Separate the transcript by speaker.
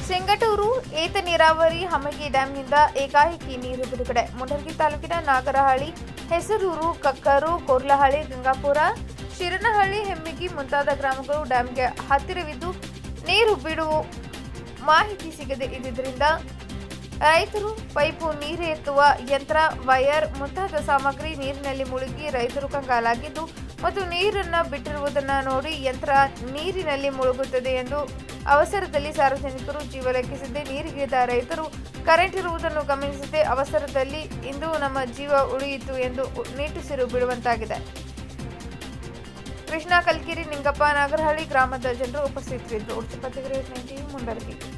Speaker 1: ಸಿಂಗಟೂರು ಏತ ನೀರಾವರಿ ಹಮಗಿ ಡ್ಯಾಂನಿಂದ ಏಕಾಏಕಿ ನೀರು ಬಿಡುಗಡೆ. ಮುಂಡರಗಿ ತಾಲೂಕಿನ ನಾಗರಹಳ್ಳಿ, ಹೆಸರೂರು, ಕಕ್ಕರು, ಕೊರ್ಲಹಳ್ಳಿ, ಗಂಗಾಪುರ, ಶಿರನಹಳ್ಳಿ, ಹೆಮ್ಮಿಗಿ ಮುಂತಾದ ಗ್ರಾಮಗಳು ಡ್ಯಾಂಗೆ ಹತ್ತಿರವಿದ್ದು ನೀರು ಬಿಡುವ ಮಾಹಿತಿ ಸಿಗದೆ ಇದ್ದುದರಿಂದ ರೈತರು ಪೈಪು ನೀರು ಎತ್ತುವ ಯಂತ್ರ, ವೈರ್ ಮುಂತಾದ ಸಾಮಗ್ರಿ ನೀರಿನಲ್ಲಿ ಮುಳುಗಿ ರೈತರು ಕಂಗಾಲಾಗಿದ್ದು ಮತ್ತು ನೀರನ್ನು ಬಿಟ್ಟಿರುವುದನ್ನು ನೋಡಿ ಯಂತ್ರ ನೀರಿನಲ್ಲಿ ಮುಳುಗುತ್ತದೆ ಎಂದು ಅವಸರದಲ್ಲಿ ಸಾರ್ವಜನಿಕರು ಜೀವ ಲೆಕ್ಕಿಸದೆ ನೀರಿಗಿಳಿದ ರೈತರು ಕರೆಂಟ್ ಇರುವುದನ್ನು ಗಮನಿಸದೆ ಅವಸರದಲ್ಲಿ ಇಂದು ನಮ್ಮ ಜೀವ ಉಳಿಯಿತು ಎಂದು ನಿಟ್ಟುಸಿರು ಬಿಡುವಂತಾಗಿದೆ. ಕೃಷ್ಣ, ಕಲ್ಕಿರಿ, ನಿಂಗಪ್ಪ, ನಾಗರಹಳ್ಳಿ ಗ್ರಾಮದ ಜನರು ಉಪಸ್ಥಿತರಿದ್ದರು. ಮುಂಡರಗಿ.